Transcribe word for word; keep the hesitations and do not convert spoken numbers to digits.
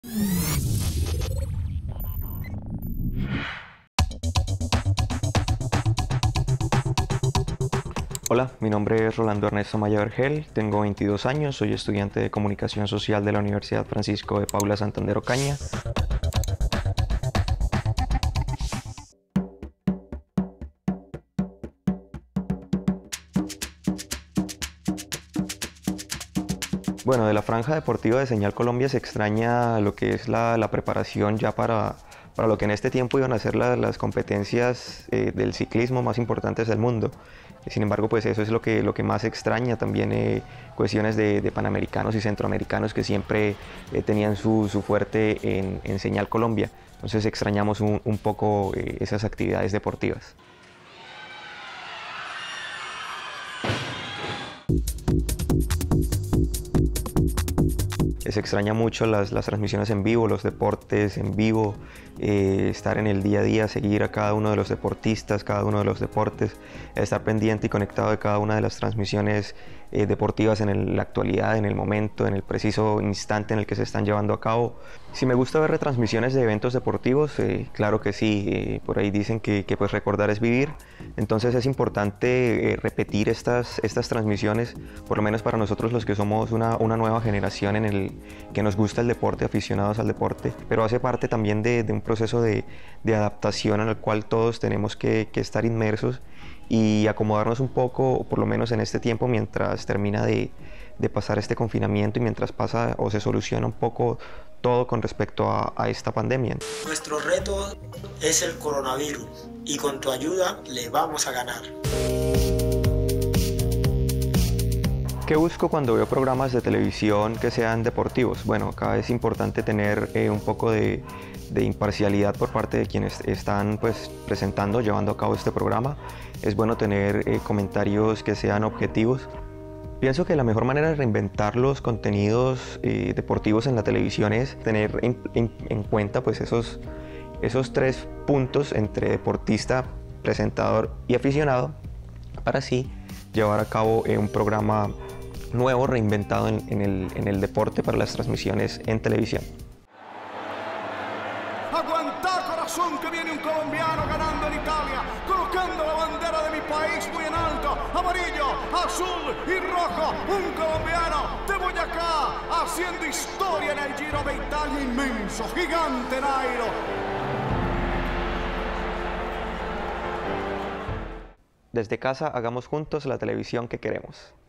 Hola, mi nombre es Rolando Ernesto Maya Vergel, tengo veintidós años, soy estudiante de Comunicación Social de la Universidad Francisco de Paula Santander Ocaña. Bueno, de la franja deportiva de Señal Colombia se extraña lo que es la, la preparación ya para, para lo que en este tiempo iban a ser la, las competencias eh, del ciclismo más importantes del mundo. Sin embargo, pues eso es lo que, lo que más extraña, también eh, cuestiones de, de panamericanos y centroamericanos que siempre eh, tenían su, su fuerte en, en Señal Colombia. Entonces extrañamos un, un poco eh, esas actividades deportivas. Se extraña mucho las, las transmisiones en vivo, los deportes en vivo, eh, estar en el día a día, seguir a cada uno de los deportistas, cada uno de los deportes, estar pendiente y conectado de cada una de las transmisiones eh, deportivas en el, la actualidad, en el momento, en el preciso instante en el que se están llevando a cabo. Si me gusta ver retransmisiones de eventos deportivos, eh, claro que sí, eh, por ahí dicen que, que pues recordar es vivir, entonces es importante eh, repetir estas, estas transmisiones, por lo menos para nosotros los que somos una, una nueva generación en el que nos gusta el deporte, aficionados al deporte, pero hace parte también de, de un proceso de, de adaptación en el cual todos tenemos que, que estar inmersos y acomodarnos un poco, por lo menos en este tiempo, mientras termina de, de pasar este confinamiento y mientras pasa o se soluciona un poco todo con respecto a, a esta pandemia. Nuestro reto es el coronavirus y con tu ayuda le vamos a ganar. ¿Qué busco cuando veo programas de televisión que sean deportivos? Bueno, acá es importante tener eh, un poco de, de imparcialidad por parte de quienes están pues, presentando, llevando a cabo este programa. Es bueno tener eh, comentarios que sean objetivos. Pienso que la mejor manera de reinventar los contenidos eh, deportivos en la televisión es tener en, en, en cuenta pues, esos, esos tres puntos entre deportista, presentador y aficionado para así llevar a cabo eh, un programa nuevo, reinventado en, en, el, en el deporte para las transmisiones en televisión. Aguanta, corazón, que viene un colombiano ganando en Italia, colocando la bandera de mi país muy en alto, amarillo, azul y rojo, un colombiano de Boyacá, haciendo historia en el Giro de Italia, inmenso, gigante Nairo. Desde casa hagamos juntos la televisión que queremos.